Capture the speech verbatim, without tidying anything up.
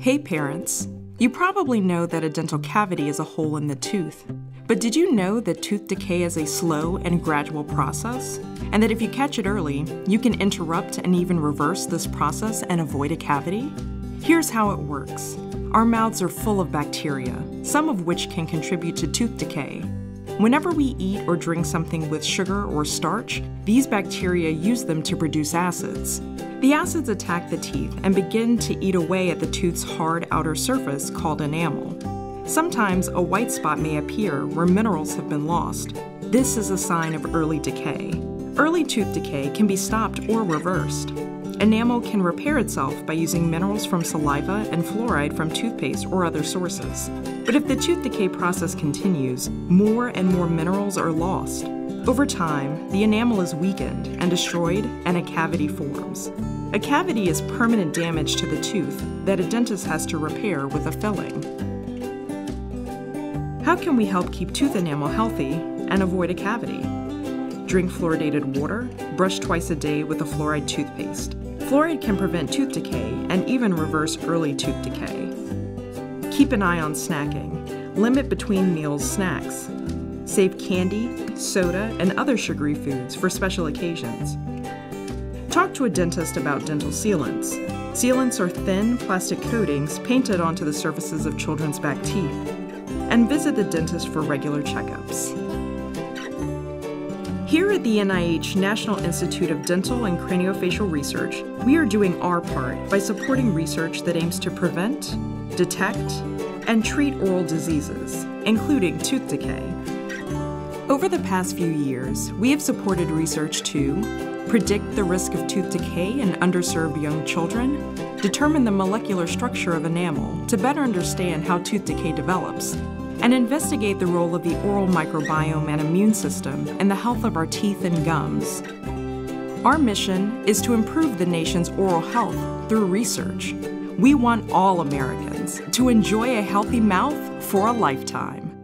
Hey parents! You probably know that a dental cavity is a hole in the tooth. But did you know that tooth decay is a slow and gradual process? And that if you catch it early, you can interrupt and even reverse this process and avoid a cavity? Here's how it works. Our mouths are full of bacteria, some of which can contribute to tooth decay. Whenever we eat or drink something with sugar or starch, these bacteria use them to produce acids. The acids attack the teeth and begin to eat away at the tooth's hard outer surface called enamel. Sometimes a white spot may appear where minerals have been lost. This is a sign of early decay. Early tooth decay can be stopped or reversed. Enamel can repair itself by using minerals from saliva and fluoride from toothpaste or other sources. But if the tooth decay process continues, more and more minerals are lost. Over time, the enamel is weakened and destroyed, and a cavity forms. A cavity is permanent damage to the tooth that a dentist has to repair with a filling. How can we help keep tooth enamel healthy and avoid a cavity? Drink fluoridated water, brush twice a day with a fluoride toothpaste. Fluoride can prevent tooth decay and even reverse early tooth decay. Keep an eye on snacking. Limit between meals snacks. Save candy, soda, and other sugary foods for special occasions. Talk to a dentist about dental sealants. Sealants are thin plastic coatings painted onto the surfaces of children's back teeth. And visit the dentist for regular checkups. Here at the N I H National Institute of Dental and Craniofacial Research, we are doing our part by supporting research that aims to prevent, detect, and treat oral diseases, including tooth decay. Over the past few years, we have supported research to predict the risk of tooth decay in underserved young children, determine the molecular structure of enamel to better understand how tooth decay develops, and investigate the role of the oral microbiome and immune system in the health of our teeth and gums. Our mission is to improve the nation's oral health through research. We want all Americans to enjoy a healthy mouth for a lifetime.